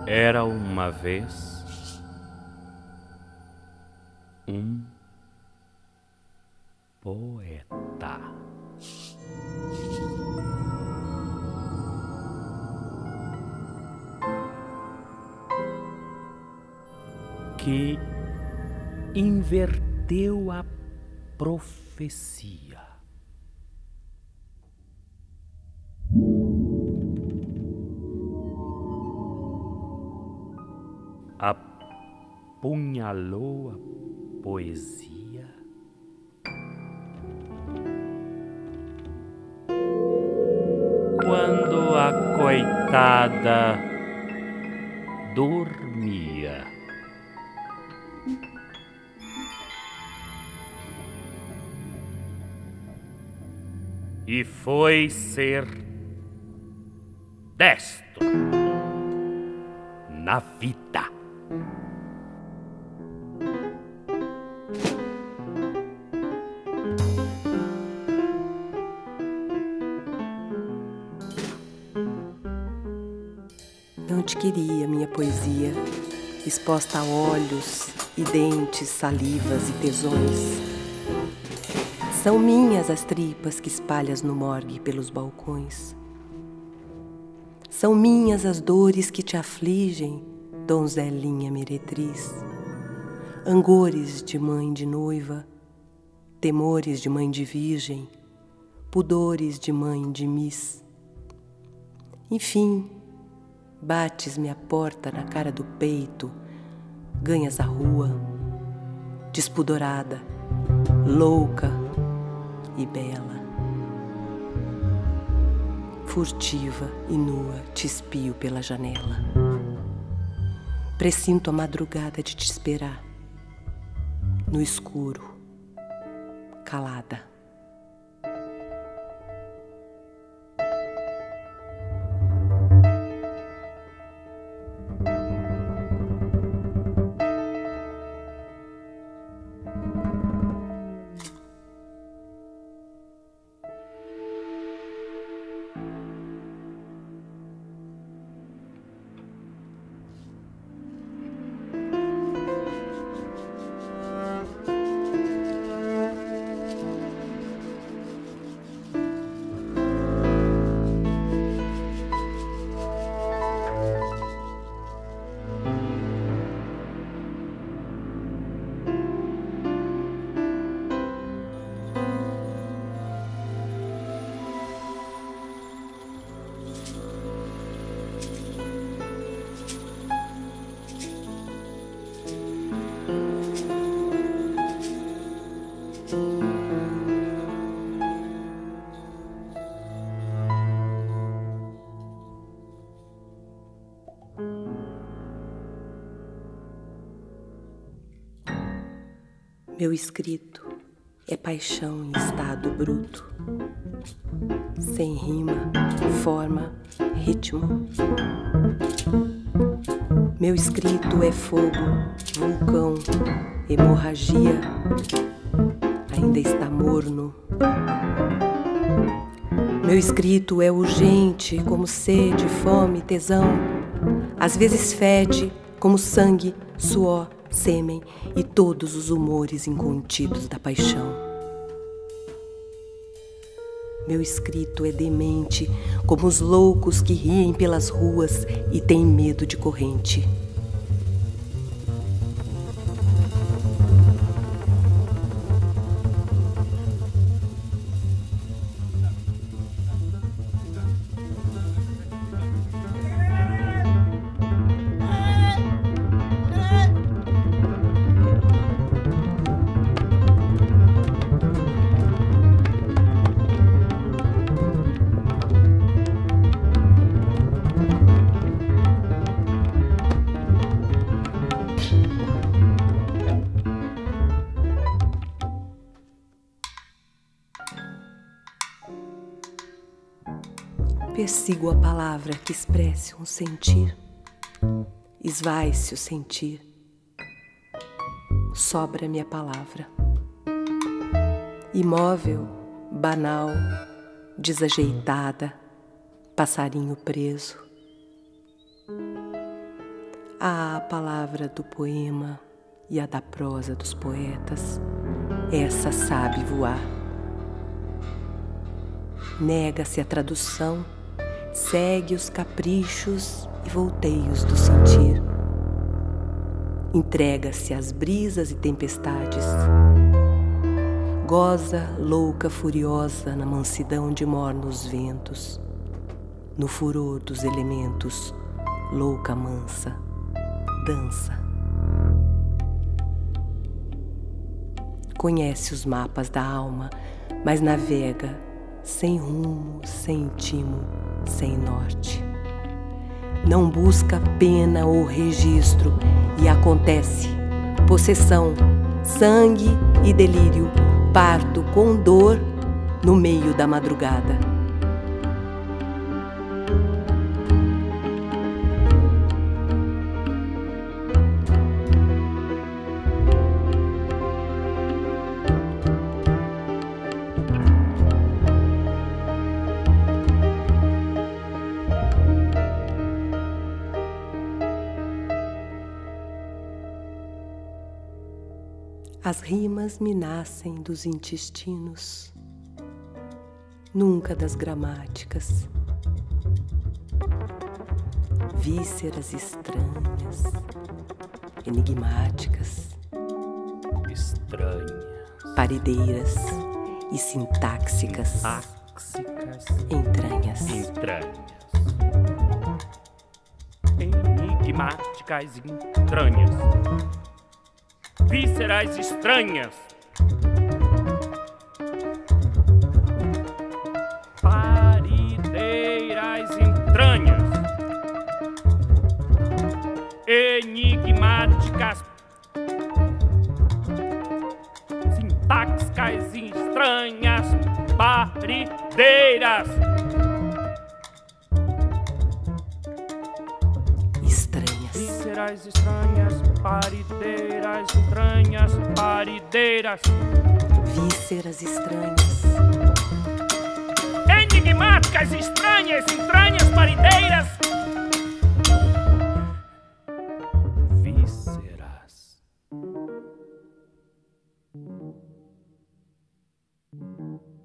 Era uma vez um poeta. Que inverteu a profecia. Apunhalou a poesia quando a coitada dormia. E foi ser destro na vida. Não te queria, minha poesia, exposta a olhos e dentes, salivas e tesões. São minhas as tripas que espalhas no morgue pelos balcões. São minhas as dores que te afligem, donzelinha meretriz. Angores de mãe de noiva, temores de mãe de virgem, pudores de mãe de miss. Enfim, bates-me a porta na cara do peito, ganhas a rua, despudorada, louca e bela. Furtiva e nua te espio pela janela. Presinto a madrugada de te esperar, no escuro, calada. Meu escrito é paixão em estado bruto, sem rima, forma, ritmo. Meu escrito é fogo, vulcão, hemorragia, ainda está morno. Meu escrito é urgente como sede, fome, tesão. Às vezes fede como sangue, suor, sêmen e todos os humores incontidos da paixão. Meu escrito é demente como os loucos que riem pelas ruas e têm medo de corrente. Persigo a palavra que expresse um sentir. Esvai-se o sentir. Sobra-me a palavra. Imóvel, banal, desajeitada, passarinho preso. A palavra do poema e a da prosa dos poetas, essa sabe voar. Nega-se a tradução, segue os caprichos e volteios do sentir. Entrega-se às brisas e tempestades. Goza, louca, furiosa, na mansidão de mornos ventos. No furor dos elementos, louca, mansa, dança. Conhece os mapas da alma, mas navega sem rumo, sem timo, sem norte. Não busca pena ou registro e acontece possessão, sangue e delírio, parto com dor no meio da madrugada. As rimas me nascem dos intestinos, nunca das gramáticas. Vísceras estranhas, enigmáticas, Estranhas. parideiras e sintáxicas, entranhas. Entranhas. Enigmáticas entranhas. Vísceras estranhas. Parideiras entranhas. Enigmáticas. Sintáxicas estranhas. Parideiras. Vísceras estranhas, parideiras estranhas, parideiras. Vísceras estranhas, Enigmáticas estranhas, entranhas, parideiras. Vísceras.